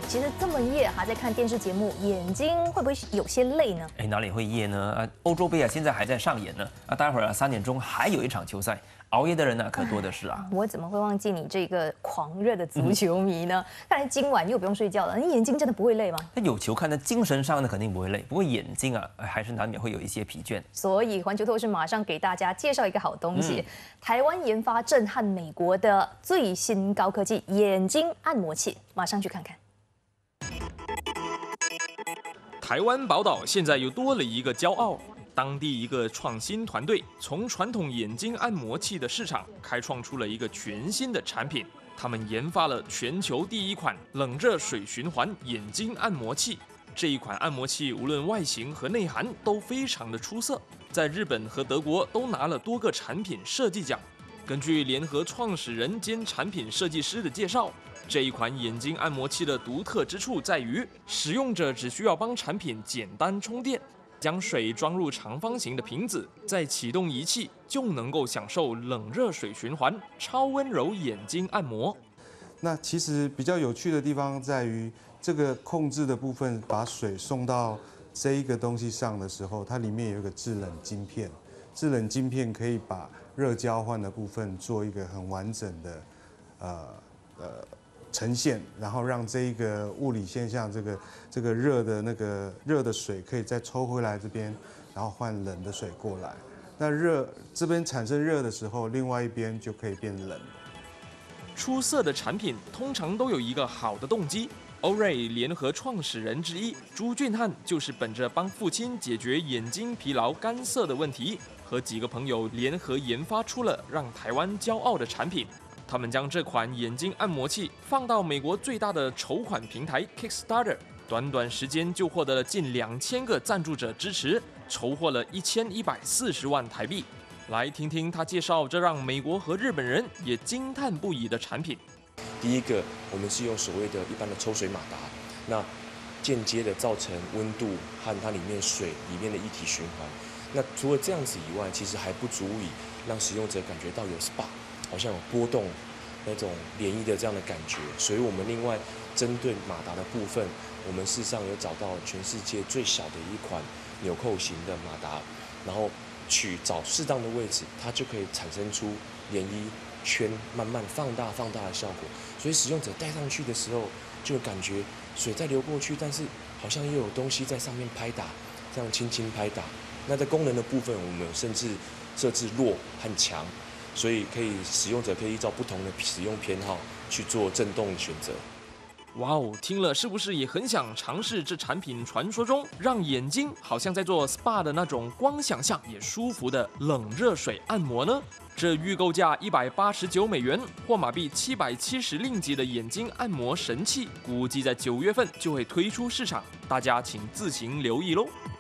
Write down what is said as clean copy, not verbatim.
其实这么夜还在看电视节目，眼睛会不会有些累呢？ 哪里会夜呢？欧洲杯现在还在上演呢。待会儿3点钟还有一场球赛，熬夜的人可多的是啊。 我怎么会忘记你这个狂热的足球迷呢？看来今晚又不用睡觉了，你眼睛真的不会累吗？ 那有球看，精神上肯定不会累，不过眼睛还是难免会有一些疲倦。 所以环球透视马上给大家介绍一个好东西，台湾研发震撼美国的最新高科技眼睛按摩器，马上去看看。 台湾宝岛现在又多了一个骄傲，当地一个创新团队从传统眼睛按摩器的市场开创出了一个全新的产品。他们研发了全球第一款冷热水循环眼睛按摩器。这一款按摩器无论外形和内涵都非常的出色，在日本和德国都拿了多个产品设计奖。根据联合创始人兼产品设计师的介绍，这一款眼睛按摩器的独特之处在于，使用者只需要帮产品简单充电，将水装入长方形的瓶子，再启动仪器，就能够享受冷热水循环、超温柔眼睛按摩。 那其实比较有趣的地方在于，这个控制的部分，把水送到这一个东西上的时候，它里面有一个制冷晶片，制冷晶片可以把热交换的部分做一个很完整的呈现，然后让这一个物理现象，这个热的水可以再抽回来这边，然后换冷的水过来。那这边产生热的时候，另外一边就可以变冷。 出色的产品通常都有一个好的动机。欧瑞联合创始人之一朱俊汉就是本着帮父亲解决眼睛疲劳干涩的问题，和几个朋友联合研发出了让台湾骄傲的产品。他们将这款眼睛按摩器放到美国最大的筹款平台 Kickstarter， 短短时间就获得了近2000个赞助者支持，筹获了1140万台币。来听听他介绍这让美国和日本人也惊叹不已的产品。 第一个，我们是用所谓的一般的抽水马达，那间接的造成温度和它里面水里面的液体循环。那除了这样子以外，其实还不足以让使用者感觉到有 SPA， 好像有波动那种涟漪的这样的感觉。所以我们另外针对马达的部分，我们事实上有找到全世界最小的一款纽扣型的马达，然后找适当的位置，它就可以产生出涟漪圈，慢慢放大的效果。所以使用者戴上去的时候，就感觉水在流过去，但是好像又有东西在上面拍打，这样轻轻拍打。那在功能的部分，我们甚至设置弱和强，所以使用者可以依照不同的使用偏好去做震动的选择。 哇哦，听了是不是也很想尝试这产品传说中让眼睛好像在做 SPA 的那种光想象也舒服的冷热水按摩呢？这预购价189美元或马币770令吉的眼睛按摩神器，估计在9月份就会推出市场，大家请自行留意喽。